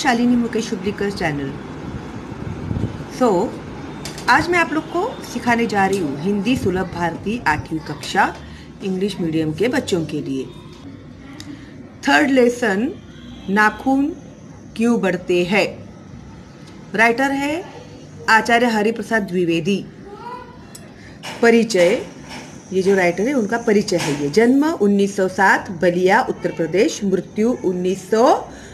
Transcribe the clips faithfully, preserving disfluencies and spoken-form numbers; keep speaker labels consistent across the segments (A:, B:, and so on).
A: Shalini Mukesh Hublikar channel. So so, आज मैं आप लोग को सिखाने जा रही हूँ हिंदी सुलभ भारती आठवीं कक्षा इंग्लिश मीडियम के बच्चों के लिए। थर्ड लेसन, नाखून क्यों बढ़ते हैं। राइटर है आचार्य हरिप्रसाद द्विवेदी। परिचय, ये जो राइटर है उनका परिचय है। ये जन्म उन्नीस सौ सात बलिया उत्तर प्रदेश, मृत्यु उन्नीस सौ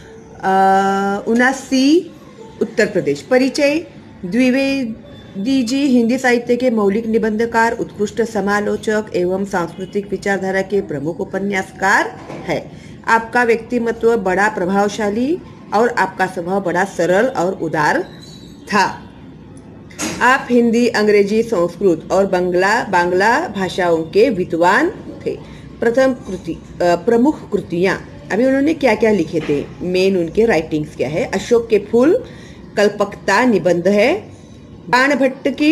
A: उनासी उत्तर प्रदेश। परिचय, द्विवेदी जी हिंदी साहित्य के मौलिक निबंधकार, उत्कृष्ट समालोचक एवं सांस्कृतिक विचारधारा के प्रमुख उपन्यासकार है। आपका व्यक्तिमत्व बड़ा प्रभावशाली और आपका स्वभाव बड़ा सरल और उदार था। आप हिंदी, अंग्रेजी, संस्कृत और बांग्ला बांग्ला भाषाओं के विद्वान थे। प्रथम कृति प्रमुख कृतियाँ, अभी उन्होंने क्या क्या लिखे थे, मेन उनके राइटिंग्स क्या है। अशोक के फूल कल्पकता निबंध है, बाणभट्ट की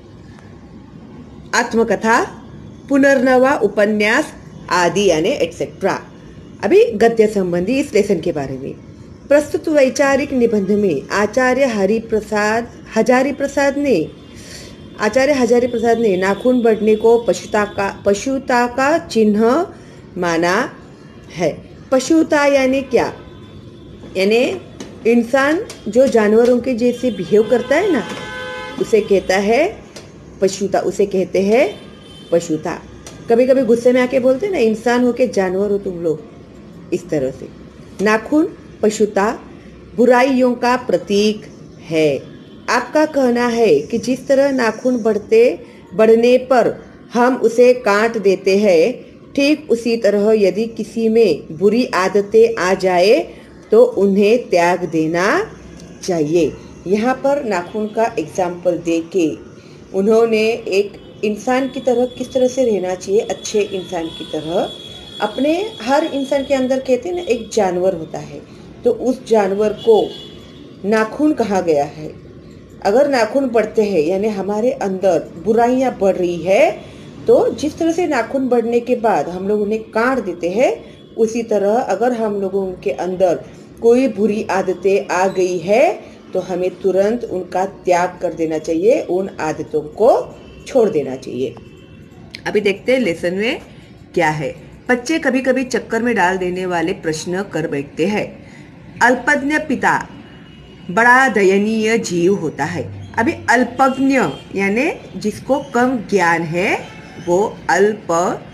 A: आत्मकथा, पुनर्नवा उपन्यास आदि यानी एटसेट्रा। अभी गद्य संबंधी इस लेसन के बारे में। प्रस्तुत वैचारिक निबंध में आचार्य हरिप्रसाद हजारी प्रसाद ने आचार्य हजारी प्रसाद ने नाखून बढ़ने को पशुता का पशुता का चिन्ह माना है। पशुता यानी क्या, यानी इंसान जो जानवरों के जैसे बिहेव करता है ना, उसे कहता है पशुता, उसे कहते हैं पशुता। कभी कभी गुस्से में आके बोलते हैं ना, इंसान हो के जानवर हो तुम लोग, इस तरह से। नाखून पशुता बुराइयों का प्रतीक है। आपका कहना है कि जिस तरह नाखून बढ़ते बढ़ने पर हम उसे काट देते हैं, ठीक उसी तरह यदि किसी में बुरी आदतें आ जाए तो उन्हें त्याग देना चाहिए। यहाँ पर नाखून का एग्जाम्पल दे के उन्होंने एक इंसान की तरह किस तरह से रहना चाहिए, अच्छे इंसान की तरह। अपने हर इंसान के अंदर कहते हैं ना एक जानवर होता है, तो उस जानवर को नाखून कहा गया है। अगर नाखून बढ़ते हैं यानी हमारे अंदर बुराइयां बढ़ रही है, तो जिस तरह से नाखून बढ़ने के बाद हम लोग उन्हें काट देते हैं, उसी तरह अगर हम लोगों के अंदर कोई बुरी आदतें आ गई है तो हमें तुरंत उनका त्याग कर देना चाहिए, उन आदतों को छोड़ देना चाहिए। अभी देखते हैं लेसन में क्या है। बच्चे कभी कभी चक्कर में डाल देने वाले प्रश्न कर बैठते हैं। अल्पज्ञ पिता बड़ा दयनीय जीव होता है। अभी अल्पज्ञ यानी जिसको कम ज्ञान है, वो अल्प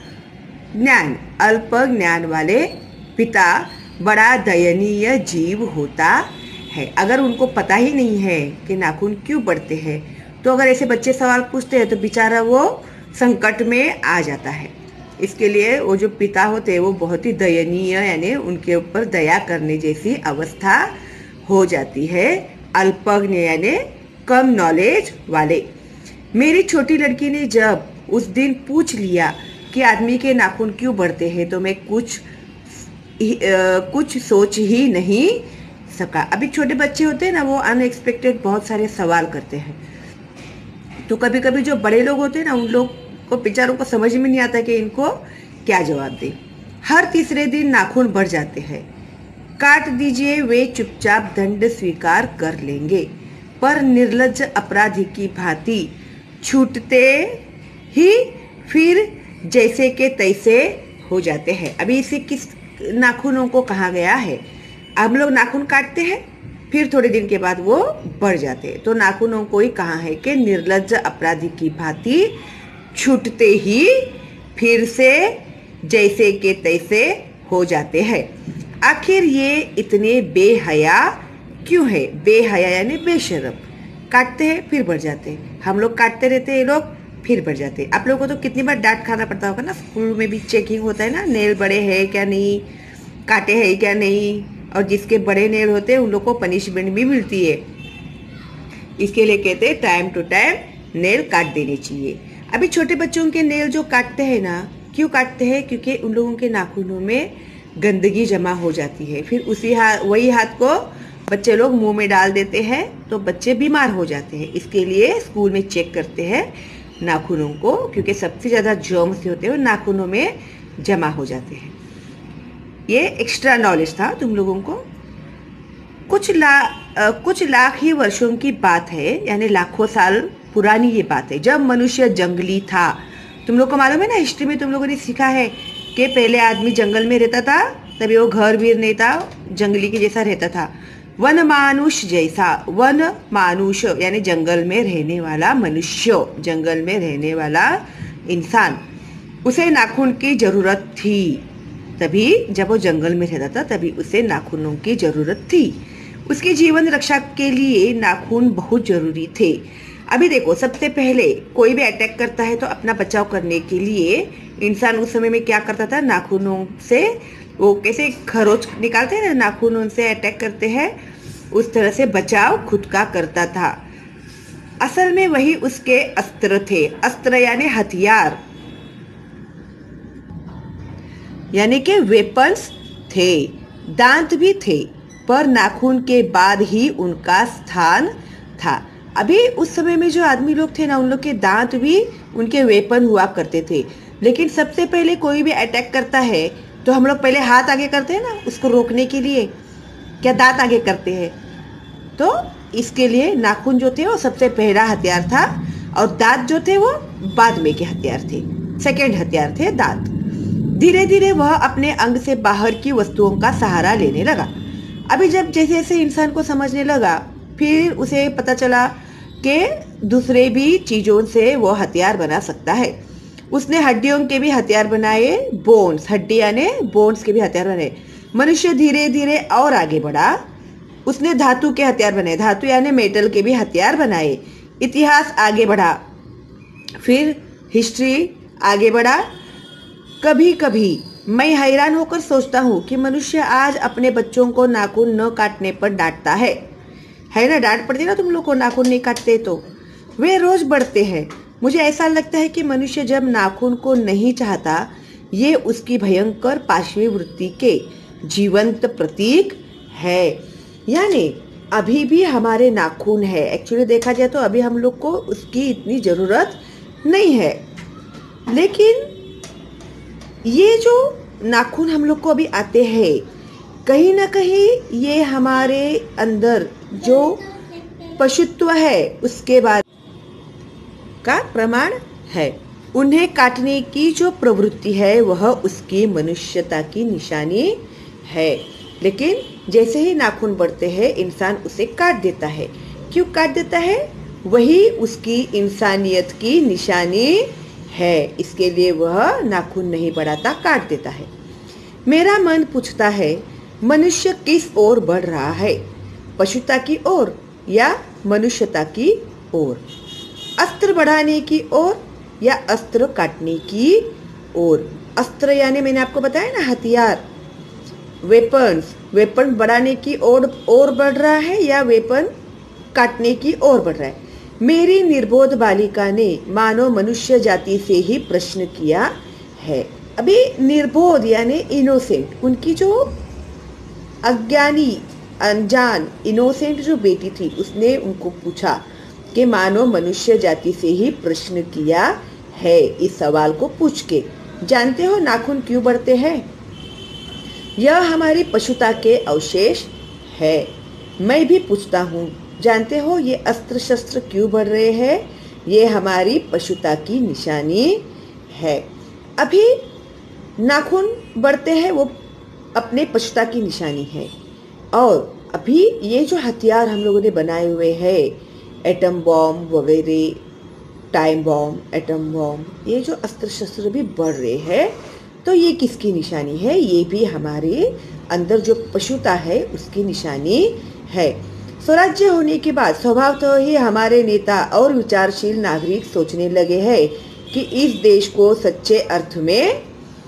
A: ज्ञान अल्प ज्ञान वाले पिता बड़ा दयनीय जीव होता है। अगर उनको पता ही नहीं है कि नाखून क्यों बढ़ते हैं, तो अगर ऐसे बच्चे सवाल पूछते हैं तो बेचारा वो संकट में आ जाता है। इसके लिए वो जो पिता होते हैं वो बहुत ही दयनीय यानी उनके ऊपर दया करने जैसी अवस्था हो जाती है। अल्पज्ञ यानी कम नॉलेज वाले। मेरी छोटी लड़की ने जब उस दिन पूछ लिया कि आदमी के नाखून क्यों बढ़ते हैं, तो मैं कुछ आ, कुछ सोच ही नहीं सका। अभी छोटे बच्चे होते हैं ना, वो अनएक्सपेक्टेड बहुत सारे सवाल करते हैं। तो कभी कभी जो बड़े लोग होते हैं ना, उन लोग को बेचारों को समझ में नहीं आता कि इनको क्या जवाब दें। हर तीसरे दिन नाखून बढ़ जाते हैं। काट दीजिए, वे चुपचाप दंड स्वीकार कर लेंगे, पर निर्लज्ज अपराधी की भांति छूटते ही फिर जैसे के तैसे हो जाते हैं। अभी इसे किस नाखूनों को कहा गया है। हम लोग नाखून काटते हैं, फिर थोड़े दिन के बाद वो बढ़ जाते हैं, तो नाखूनों को ही कहा है कि निर्लज्ज अपराधी की भांति छूटते ही फिर से जैसे के तैसे हो जाते हैं। आखिर ये इतने बेहया क्यों है। बेहया यानी बेशर्म। काटते हैं फिर बढ़ जाते हैं, हम लोग काटते रहते हैं, ये लोग फिर बढ़ जाते हैं। आप लोगों को तो कितनी बार डांट खाना पड़ता होगा ना, स्कूल में भी चेकिंग होता है ना, नेल बड़े हैं क्या नहीं, काटे हैं क्या नहीं, और जिसके बड़े नेल होते हैं उन लोग को पनिशमेंट भी मिलती है। इसके लिए कहते हैं टाइम टू टाइम नेल काट देने चाहिए। अभी छोटे बच्चों के नेल जो काटते हैं ना, क्यों काटते हैं, क्योंकि उन लोगों के नाखूनों में गंदगी जमा हो जाती है। फिर उसी हाथ वही हाथ को बच्चे लोग मुंह में डाल देते हैं, तो बच्चे बीमार हो जाते हैं। इसके लिए स्कूल में चेक करते हैं नाखूनों को, क्योंकि सबसे ज़्यादा जर्म्स होते हैं वो नाखूनों में जमा हो जाते हैं। ये एक्स्ट्रा नॉलेज था तुम लोगों को। कुछ ला अ, कुछ लाख ही वर्षों की बात है, यानी लाखों साल पुरानी ये बात है, जब मनुष्य जंगली था। तुम लोग को मालूम है ना, हिस्ट्री में तुम लोगों ने सीखा है कि पहले आदमी जंगल में रहता था, तभी वो घर भी नहीं था, जंगली के जैसा रहता था। वन मानुष जैसा, वन मानुष यानी जंगल में रहने वाला मनुष्य, जंगल में रहने वाला इंसान, उसे नाखून की जरूरत थी। तभी जब वो जंगल में रहता था तभी उसे नाखूनों की जरूरत थी। उसकी जीवन रक्षा के लिए नाखून बहुत जरूरी थे। अभी देखो, सबसे पहले कोई भी अटैक करता है तो अपना बचाव करने के लिए इंसान उस समय में क्या करता था, नाखूनों से वो कैसे खरोच निकालते हैं ना, नाखूनों से अटैक करते हैं, उस तरह से बचाव खुद का करता था। असल में वही उसके अस्त्र थे। अस्त्र यानी हथियार, यानी कि वेपन्स थे। दांत भी थे, पर नाखून के बाद ही उनका स्थान था। अभी उस समय में जो आदमी लोग थे ना, उन लोग के दांत भी उनके वेपन हुआ करते थे। लेकिन सबसे पहले कोई भी अटैक करता है तो हम लोग पहले हाथ आगे करते हैं ना, उसको रोकने के लिए, क्या दांत आगे करते हैं? तो इसके लिए नाखून जो थे वो सबसे पहला हथियार था, और दांत जो थे वो बाद में के हथियार थे, सेकेंड हथियार थे दांत। धीरे धीरे वह अपने अंग से बाहर की वस्तुओं का सहारा लेने लगा। अभी जब जैसे जैसे इंसान को समझने लगा, फिर उसे पता चला कि दूसरे भी चीजों से वो हथियार बना सकता है। उसने हड्डियों के भी हथियार बनाए, बोन्स, हड्डी यानी बोन्स के भी हथियार बनाए। मनुष्य धीरे धीरे और आगे बढ़ा, उसने धातु के हथियार बनाए, धातु यानी मेटल के भी हथियार बनाए। इतिहास आगे बढ़ा, फिर हिस्ट्री आगे बढ़ा। कभी कभी मैं हैरान होकर सोचता हूँ कि मनुष्य आज अपने बच्चों को नाखून न काटने पर डांटता है है ना, डांट पड़ती ना तुम लोग को, नाखून नहीं काटते तो वे रोज बढ़ते हैं। मुझे ऐसा लगता है कि मनुष्य जब नाखून को नहीं चाहता, ये उसकी भयंकर पाशवी वृत्ति के जीवंत प्रतीक है। यानी अभी भी हमारे नाखून है, एक्चुअली देखा जाए तो अभी हम लोग को उसकी इतनी जरूरत नहीं है, लेकिन ये जो नाखून हम लोग को अभी आते हैं, कहीं ना कहीं ये हमारे अंदर जो पशुत्व है उसके बाद का प्रमाण है। उन्हें काटने की जो प्रवृत्ति है वह उसकी मनुष्यता की निशानी है। लेकिन जैसे ही नाखून बढ़ते हैं, इंसान उसे काट देता है। क्यों काट देता है? वही उसकी इंसानियत की निशानी है, इसके लिए वह नाखून नहीं बढ़ाता, काट देता है। मेरा मन पूछता है, मनुष्य किस ओर बढ़ रहा है, पशुता की ओर या मनुष्यता की ओर? अस्त्र बढ़ाने की ओर या अस्त्र काटने की ओर? अस्त्र यानी मैंने आपको बताया ना, हथियार, वेपन्स, वेपन बढ़ाने की ओर ओर बढ़ रहा है या वेपन काटने की ओर बढ़ रहा है? मेरी निर्बोध बालिका ने मानो मनुष्य जाति से ही प्रश्न किया है। अभी निर्बोध यानी इनोसेंट, उनकी जो अज्ञानी, अनजान, इनोसेंट जो बेटी थी, उसने उनको पूछा कि मानो मनुष्य जाति से ही प्रश्न किया है। इस सवाल को पूछ के, जानते हो नाखून क्यों बढ़ते हैं? यह हमारी पशुता के अवशेष है। मैं भी पूछता हूँ, जानते हो ये अस्त्र शस्त्र क्यों बढ़ रहे हैं? ये हमारी पशुता की निशानी है। अभी नाखून बढ़ते हैं, वो अपने पशुता की निशानी है। और अभी ये जो हथियार हम लोगों ने बनाए हुए हैं, एटम बॉम्ब वगैरह, टाइम बॉम्ब, एटम बॉम्ब, ये जो अस्त्र शस्त्र भी बढ़ रहे हैं, तो ये किसकी निशानी है? ये भी हमारे अंदर जो पशुता है उसकी निशानी है। स्वराज्य होने के बाद स्वभावतः ही हमारे नेता और विचारशील नागरिक सोचने लगे हैं कि इस देश को सच्चे अर्थ में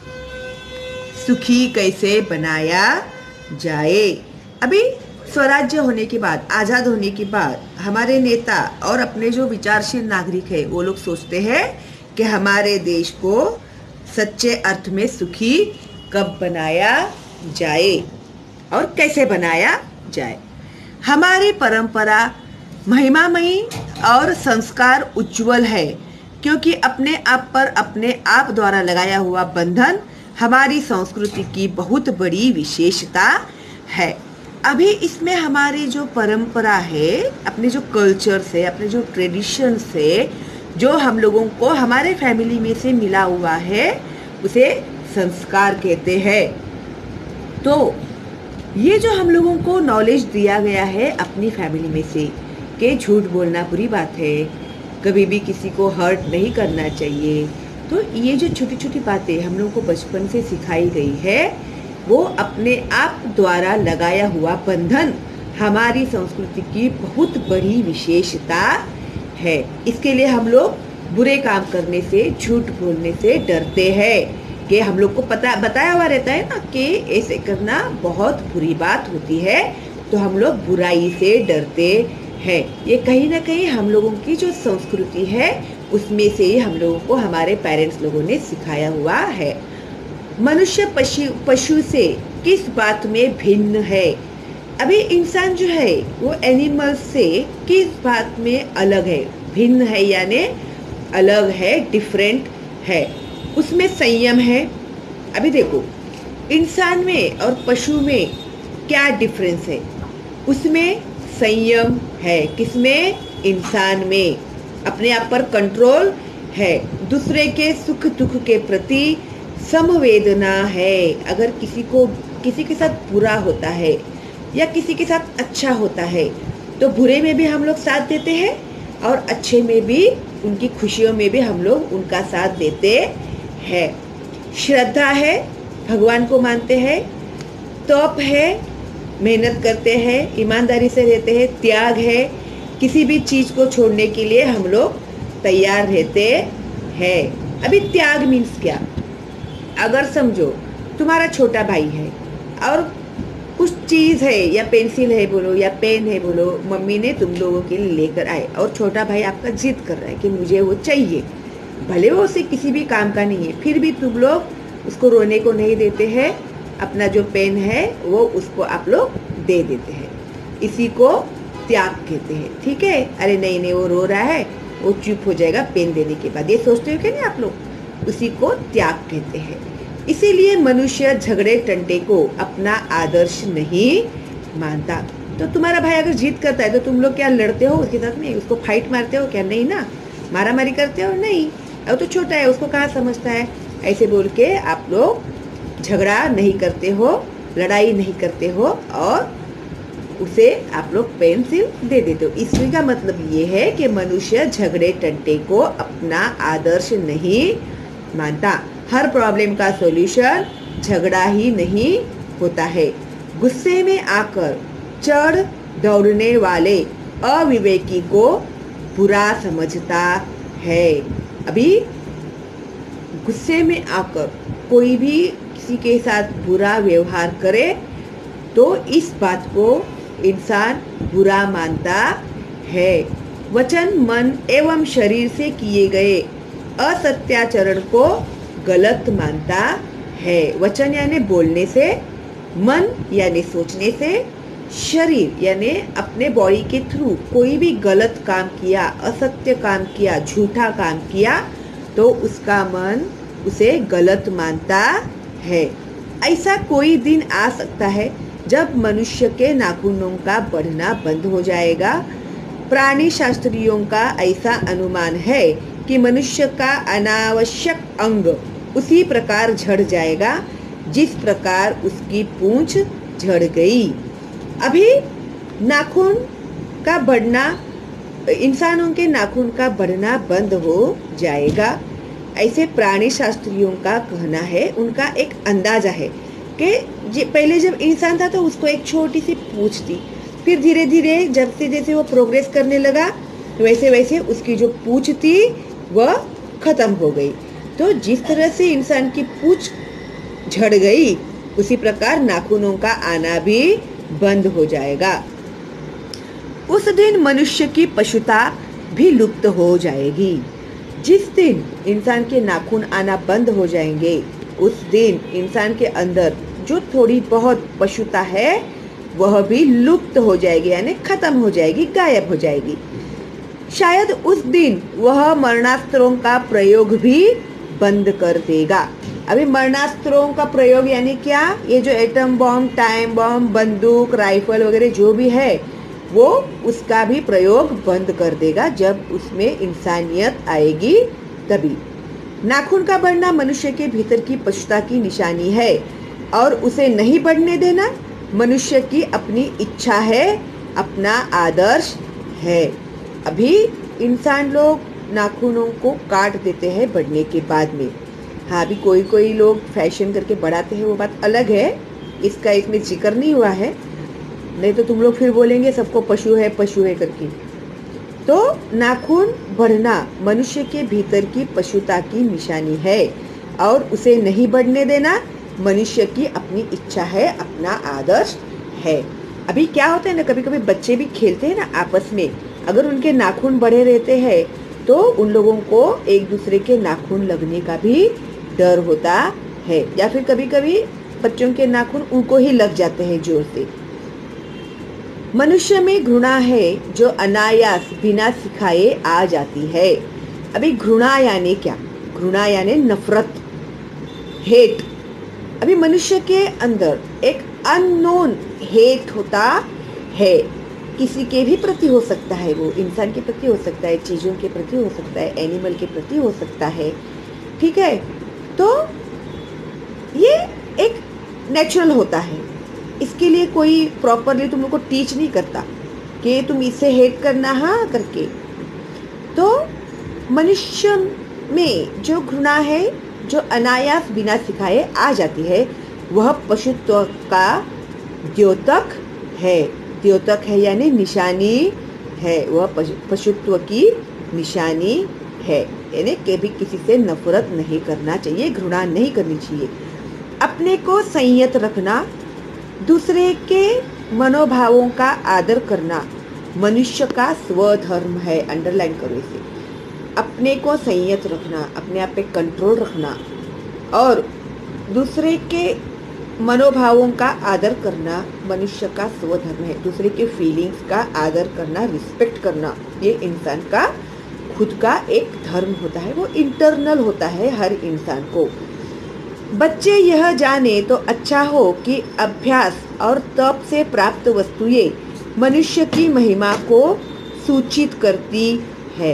A: सुखी कैसे बनाया जाए। अभी स्वराज्य होने के बाद, आज़ाद होने के बाद हमारे नेता और अपने जो विचारशील नागरिक है, वो लोग सोचते हैं कि हमारे देश को सच्चे अर्थ में सुखी कब बनाया जाए और कैसे बनाया जाए। हमारी परंपरा महिमामयी और संस्कार उज्जवल है, क्योंकि अपने आप पर अपने आप द्वारा लगाया हुआ बंधन हमारी संस्कृति की बहुत बड़ी विशेषता है। अभी इसमें हमारी जो परंपरा है, अपने जो कल्चर से, अपने जो ट्रेडिशन से, जो हम लोगों को हमारे फैमिली में से मिला हुआ है, उसे संस्कार कहते हैं। तो ये जो हम लोगों को नॉलेज दिया गया है अपनी फैमिली में से कि झूठ बोलना बुरी बात है, कभी भी किसी को हर्ट नहीं करना चाहिए, तो ये जो छोटी छोटी बातें हम लोगों को बचपन से सिखाई गई है, वो अपने आप द्वारा लगाया हुआ बंधन हमारी संस्कृति की बहुत बड़ी विशेषता है। इसके लिए हम लोग बुरे काम करने से, झूठ बोलने से डरते हैं कि हम लोग को पता बताया हुआ रहता है ना कि ऐसे करना बहुत बुरी बात होती है, तो हम लोग बुराई से डरते हैं। ये कहीं ना कहीं हम लोगों की जो संस्कृति है उसमें से ही हम लोगों को हमारे पेरेंट्स लोगों ने सिखाया हुआ है। मनुष्य पशु पशु से किस बात में भिन्न है? अभी इंसान जो है वो एनिमल से किस बात में अलग है? भिन्न है यानी अलग है, डिफरेंट है। उसमें संयम है। अभी देखो, इंसान में और पशु में क्या डिफरेंस है? उसमें संयम है। किसमें? इंसान में। अपने आप पर कंट्रोल है। दूसरे के सुख दुख के प्रति संवेदना है। अगर किसी को किसी के साथ बुरा होता है या किसी के साथ अच्छा होता है, तो बुरे में भी हम लोग साथ देते हैं और अच्छे में भी, उनकी खुशियों में भी हम लोग उनका साथ देते हैं। श्रद्धा है, भगवान को मानते हैं। तप है, मेहनत करते हैं, ईमानदारी से रहते हैं। त्याग है, किसी भी चीज़ को छोड़ने के लिए हम लोग तैयार रहते हैं। अभी त्याग मीन्स क्या? अगर समझो तुम्हारा छोटा भाई है और कुछ चीज़ है, या पेंसिल है बोलो या पेन है बोलो, मम्मी ने तुम लोगों के लिए लेकर आए, और छोटा भाई आपका जिद कर रहा है कि मुझे वो चाहिए, भले वो उसे किसी भी काम का नहीं है, फिर भी तुम लोग उसको रोने को नहीं देते हैं। अपना जो पेन है वो उसको आप लोग दे देते हैं। इसी को त्याग कहते हैं। ठीक है, अरे नहीं नहीं वो रो रहा है, वो चुप हो जाएगा पेन देने के बाद, ये सोचते हो क्या नहीं आप लोग? उसी को त्याग कहते हैं। इसीलिए मनुष्य झगड़े टंटे को अपना आदर्श नहीं मानता। तो तुम्हारा भाई अगर जीत करता है तो तुम लोग क्या लड़ते हो उसके साथ में? उसको फाइट मारते हो क्या? नहीं ना। मारा मारी करते हो? नहीं। अब तो छोटा है, उसको कहाँ समझता है? ऐसे बोल के आप लोग झगड़ा नहीं करते हो, लड़ाई नहीं करते हो, और उसे आप लोग पेंसिल दे देते हो। इसी का मतलब ये है कि मनुष्य झगड़े टंटे को अपना आदर्श नहीं मानता। हर प्रॉब्लम का सॉल्यूशन झगड़ा ही नहीं होता है। गुस्से में आकर चढ़ दौड़ने वाले अविवेकी को बुरा समझता है। अभी गुस्से में आकर कोई भी किसी के साथ बुरा व्यवहार करे तो इस बात को इंसान बुरा मानता है। वचन, मन एवं शरीर से किए गए असत्याचरण को गलत मानता है। वचन यानी बोलने से, मन यानी सोचने से, शरीर यानी अपने बॉडी के थ्रू कोई भी गलत काम किया, असत्य काम किया, झूठा काम किया, तो उसका मन उसे गलत मानता है। ऐसा कोई दिन आ सकता है जब मनुष्य के नाखूनों का बढ़ना बंद हो जाएगा। प्राणी शास्त्रियों का ऐसा अनुमान है कि मनुष्य का अनावश्यक अंग उसी प्रकार झड़ जाएगा जिस प्रकार उसकी पूंछ झड़ गई। अभी नाखून का बढ़ना, इंसानों के नाखून का बढ़ना बंद हो जाएगा, ऐसे प्राणी शास्त्रियों का कहना है। उनका एक अंदाजा है कि पहले जब इंसान था तो उसको एक छोटी सी पूंछ थी, फिर धीरे धीरे जब से जैसे वो प्रोग्रेस करने लगा वैसे वैसे उसकी जो पूंछ थी वह खत्म हो गई। तो जिस तरह से इंसान की पूंछ झड़ गई, उसी प्रकार नाखूनों का आना भी बंद हो जाएगा। उस दिन मनुष्य की पशुता भी लुप्त हो जाएगी। जिस दिन इंसान के नाखून आना बंद हो जाएंगे, उस दिन इंसान के अंदर जो थोड़ी बहुत पशुता है वह भी लुप्त हो जाएगी, यानी खत्म हो जाएगी, गायब हो जाएगी। शायद उस दिन वह मरणास्त्रों का प्रयोग भी बंद कर देगा। अभी मरणास्त्रों का प्रयोग यानी क्या, ये जो एटम बॉम्ब, टाइम बॉम्ब, बंदूक, राइफल वगैरह जो भी है वो उसका भी प्रयोग बंद कर देगा जब उसमें इंसानियत आएगी तभी। नाखून का बढ़ना मनुष्य के भीतर की पशुता की निशानी है और उसे नहीं बढ़ने देना मनुष्य की अपनी इच्छा है, अपना आदर्श है। अभी इंसान लोग नाखूनों को काट देते हैं बढ़ने के बाद में। हाँ, अभी कोई कोई लोग फैशन करके बढ़ाते हैं, वो बात अलग है, इसका इसमें जिक्र नहीं हुआ है, नहीं तो तुम लोग फिर बोलेंगे सबको पशु है पशु है करके। तो नाखून बढ़ना मनुष्य के भीतर की पशुता की निशानी है और उसे नहीं बढ़ने देना मनुष्य की अपनी इच्छा है, अपना आदर्श है। अभी क्या होता है ना, कभी कभी बच्चे भी खेलते हैं ना आपस में, अगर उनके नाखून बड़े रहते हैं तो उन लोगों को एक दूसरे के नाखून लगने का भी डर होता है, या फिर कभी कभी बच्चों के नाखून उनको ही लग जाते हैं जोर से। मनुष्य में घृणा है जो अनायास बिना सिखाए आ जाती है। अभी घृणा यानी क्या, घृणा यानी नफरत, हेट। अभी मनुष्य के अंदर एक अननोन हेट होता है, किसी के भी प्रति हो सकता है, वो इंसान के प्रति हो सकता है, चीज़ों के प्रति हो सकता है, एनिमल के प्रति हो सकता है, ठीक है। तो ये एक नेचुरल होता है, इसके लिए कोई प्रॉपरली तुम लोग को टीच नहीं करता कि तुम इसे हेट करना हाँ करके। तो मनुष्य में जो घृणा है जो अनायास बिना सिखाए आ जाती है वह पशुत्व का द्योतक है। द्योतक है यानी निशानी है, वह पशुत्व की निशानी है, यानी कभी किसी से नफरत नहीं करना चाहिए, घृणा नहीं करनी चाहिए। अपने को संयत रखना, दूसरे के मनोभावों का आदर करना मनुष्य का स्वधर्म है। अंडरलाइन करो इसे, अपने को संयत रखना, अपने आप पे कंट्रोल रखना और दूसरे के मनोभावों का आदर करना मनुष्य का स्वधर्म है। दूसरे के फीलिंग्स का आदर करना, रिस्पेक्ट करना, ये इंसान का खुद का एक धर्म होता है, वो इंटरनल होता है हर इंसान को। बच्चे यह जाने तो अच्छा हो कि अभ्यास और तप से प्राप्त वस्तुएं मनुष्य की महिमा को सूचित करती है।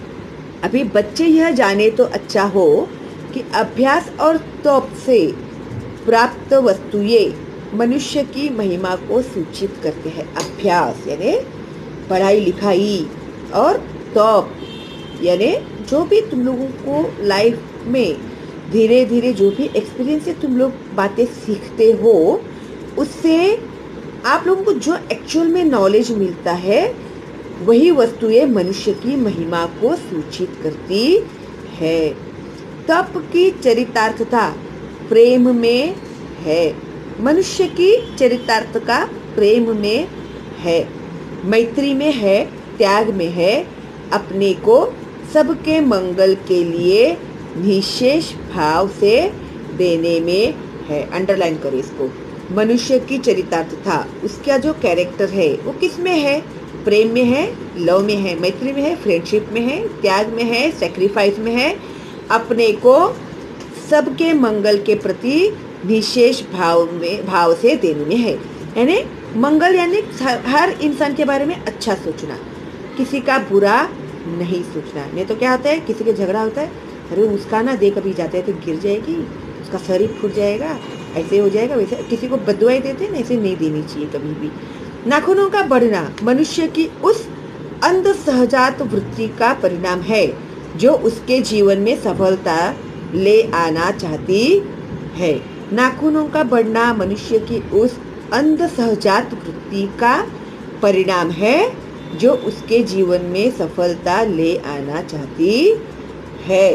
A: अभी बच्चे यह जाने तो अच्छा हो कि अभ्यास और तप से प्राप्त वस्तुएं मनुष्य की महिमा को सूचित करते हैं। अभ्यास यानी पढ़ाई लिखाई और तप यानी जो भी तुम लोगों को लाइफ में धीरे धीरे जो भी एक्सपीरियंस से तुम लोग बातें सीखते हो, उससे आप लोगों को जो एक्चुअल में नॉलेज मिलता है वही वस्तुएं मनुष्य की महिमा को सूचित करती है। तप की चरितार्थता प्रेम में है, मनुष्य की चरितार्थता प्रेम में है, मैत्री में है, त्याग में है, अपने को सबके मंगल के लिए निशेष भाव से देने में है। अंडरलाइन करो इसको, मनुष्य की चरितार्थता, उसका जो कैरेक्टर है वो किस में है, प्रेम में है, लव में है, मैत्री में है, फ्रेंडशिप में है, त्याग में है, सेक्रीफाइस में है, अपने को सबके मंगल के प्रति विशेष भाव में भाव से देने में है। यानी मंगल यानी हर इंसान के बारे में अच्छा सोचना, किसी का बुरा नहीं सोचना। नहीं तो क्या होता है, किसी के झगड़ा होता है, अरे उसका ना देख अभी जाते हैं तो गिर जाएगी, उसका शरीर फूट जाएगा, ऐसे हो जाएगा, वैसे किसी को बददुआएं देते हैं ना, ऐसे नहीं देनी चाहिए कभी भी। नाखूनों का बढ़ना मनुष्य की उस अंध सहजात वृत्ति का परिणाम है जो उसके जीवन में सफलता ले आना चाहती है। नाखूनों का बढ़ना मनुष्य की उस अंध सहजात वृत्ति का परिणाम है जो उसके जीवन में सफलता ले आना चाहती है।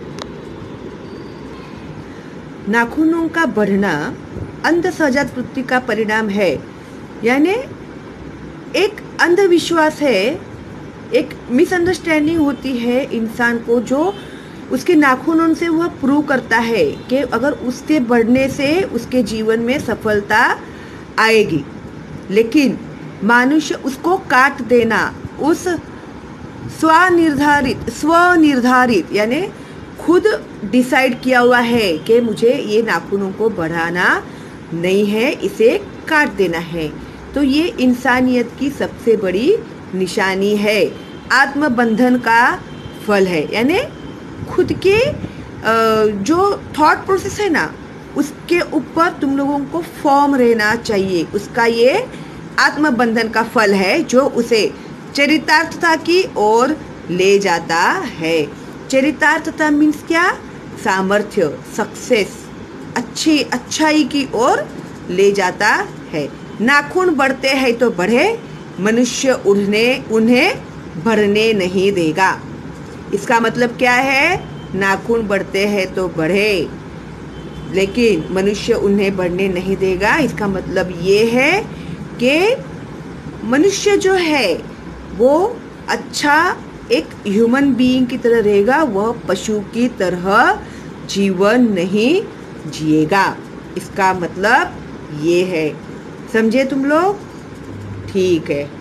A: नाखूनों का बढ़ना अंध सहजात वृत्ति का परिणाम है, यानी एक अंधविश्वास है, एक मिसअंडरस्टैंडिंग होती है इंसान को, जो उसके नाखूनों से वह प्रूव करता है कि अगर उसके बढ़ने से उसके जीवन में सफलता आएगी, लेकिन मनुष्य उसको काट देना, उस स्वनिर्धारित स्वनिर्धारित यानी खुद डिसाइड किया हुआ है कि मुझे ये नाखूनों को बढ़ाना नहीं है, इसे काट देना है। तो ये इंसानियत की सबसे बड़ी निशानी है, आत्मबंधन का फल है। यानी खुद के जो थॉट प्रोसेस है ना, उसके ऊपर तुम लोगों को फॉर्म रहना चाहिए। उसका ये आत्मबंधन का फल है जो उसे चरितार्थता की ओर ले जाता है। चरितार्थता मीन्स क्या? सामर्थ्य, सक्सेस, अच्छी अच्छाई की ओर ले जाता है। नाखून बढ़ते हैं तो बढ़े, मनुष्य उड़ने उन्हें बढ़ने नहीं देगा। इसका मतलब क्या है? नाखून बढ़ते हैं तो बढ़े, लेकिन मनुष्य उन्हें बढ़ने नहीं देगा। इसका मतलब ये है कि मनुष्य जो है वो अच्छा एक ह्यूमन बीइंग की तरह रहेगा, वह पशु की तरह जीवन नहीं जिएगा। इसका मतलब ये है। समझे तुम लोग? ठीक है।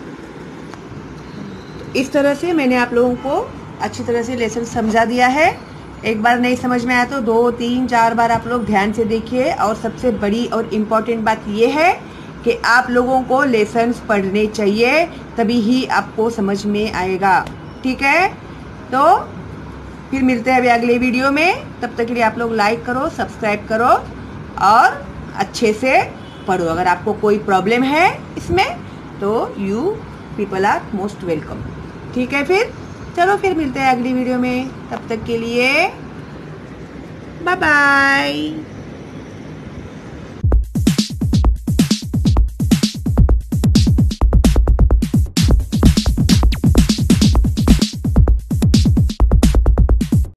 A: इस तरह से मैंने आप लोगों को अच्छी तरह से लेसन समझा दिया है। एक बार नहीं समझ में आया तो दो तीन चार बार आप लोग ध्यान से देखिए। और सबसे बड़ी और इम्पोर्टेंट बात ये है कि आप लोगों को लेसन्स पढ़ने चाहिए, तभी ही आपको समझ में आएगा। ठीक है? तो फिर मिलते हैं अभी अगले वीडियो में। तब तक के लिए आप लोग लाइक करो, सब्सक्राइब करो और अच्छे से पढ़ो। अगर आपको कोई प्रॉब्लम है इसमें तो you people are most welcome. ठीक है? फिर चलो फिर मिलते हैं अगली वीडियो में। तब तक के लिए बाय बाय।